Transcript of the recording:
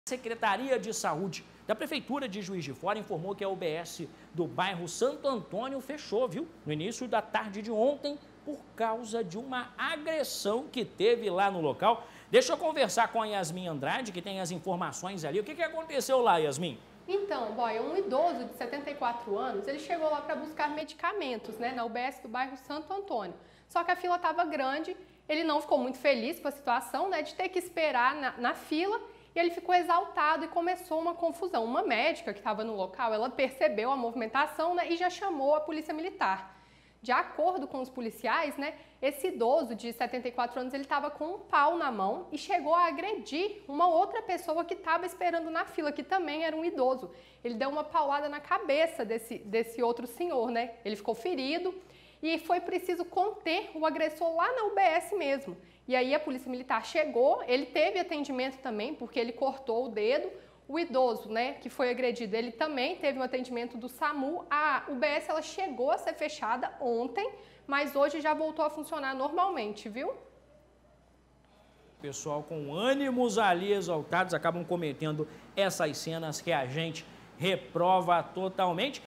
Secretaria de Saúde da Prefeitura de Juiz de Fora informou que a UBS do bairro Santo Antônio fechou, viu? No início da tarde de ontem, por causa de uma agressão que teve lá no local. Deixa eu conversar com a Yasmin Andrade, que tem as informações ali. O que aconteceu lá, Yasmin? Então, boy, um idoso de 74 anos, ele chegou lá para buscar medicamentos, né, na UBS do bairro Santo Antônio. Só que a fila estava grande, ele não ficou muito feliz com a situação, né, de ter que esperar na fila, e ele ficou exaltado e começou uma confusão. Uma médica que estava no local, ela percebeu a movimentação, né, e já chamou a polícia militar. De acordo com os policiais, né, esse idoso de 74 anos, ele estava com um pau na mão e chegou a agredir uma outra pessoa que estava esperando na fila, que também era um idoso. Ele deu uma paulada na cabeça desse outro senhor, né? Ele ficou ferido e foi preciso conter o agressor lá na UBS mesmo. E aí a polícia militar chegou, ele teve atendimento também, porque ele cortou o dedo. O idoso, né, que foi agredido, ele também teve um atendimento do SAMU. A UBS ela chegou a ser fechada ontem, mas hoje já voltou a funcionar normalmente, viu? Pessoal com ânimos ali exaltados acabam cometendo essas cenas que a gente reprova totalmente.